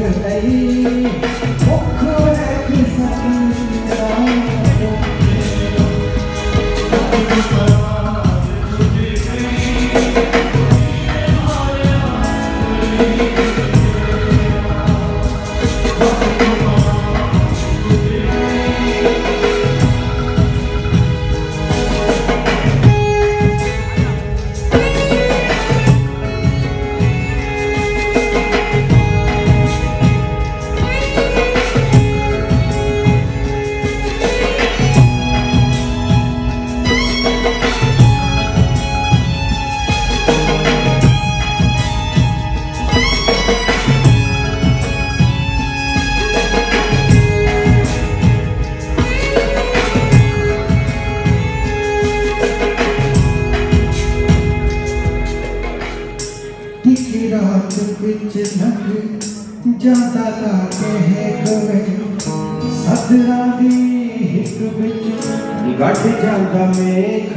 जाता लाके है गवे सदरा दी हिक विच गढ़ जाता मेख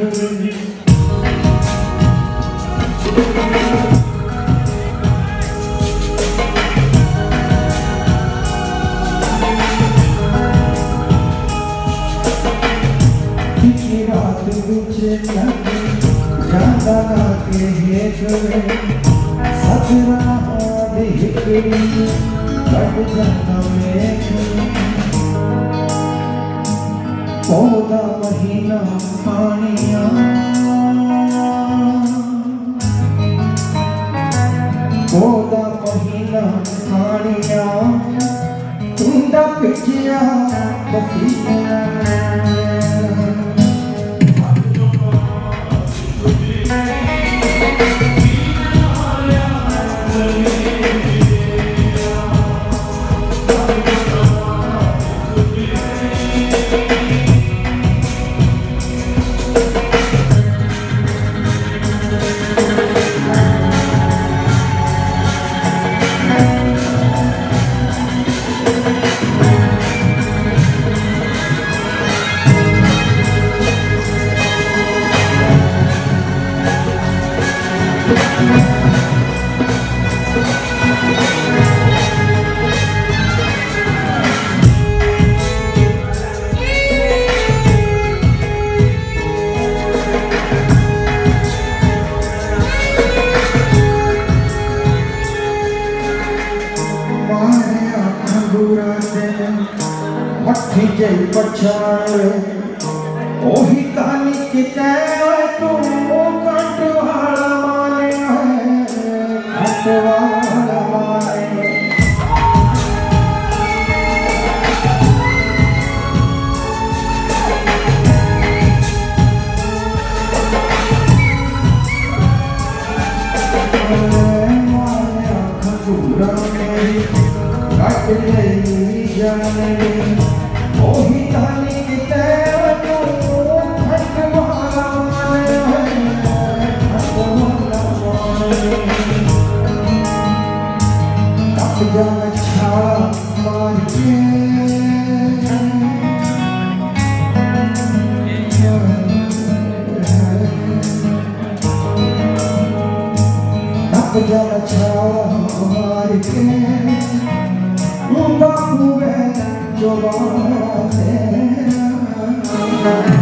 रात विच जाता लाके है गवे सदरा पौधा महीना पानिया पौधा महीना पानिया तुंदा पिछया बसिया मट्ठी जल पछाड़ ओही कहानी किते तू कंट वाला माने कंट वाला माने माने खंडूरा मेरी काट ले जाने ओही कहानी किते तू खंड वाला माने खंड वाला माने कब जा छाड़ा मार के कब जा छाड़ा मार के बाबू जो बात है